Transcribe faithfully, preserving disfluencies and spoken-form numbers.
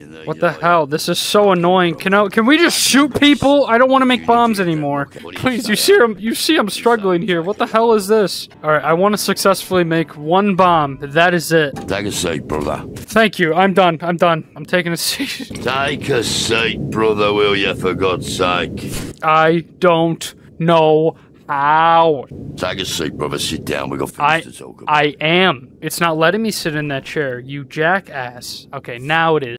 What the hell? This is so annoying. Can I, can we just shoot people? I don't want to make bombs anymore. Please, you see I'm, you see I'm struggling here. What the hell is this? Alright, I want to successfully make one bomb. That is it. Take a seat, brother. Thank you. I'm done. I'm done. I'm taking a seat. Take a seat, brother, will you, for God's sake? I don't know how. Take a seat, brother. Sit down. We got things I, to talk about. I am. It's not letting me sit in that chair, you jackass. Okay, now it is.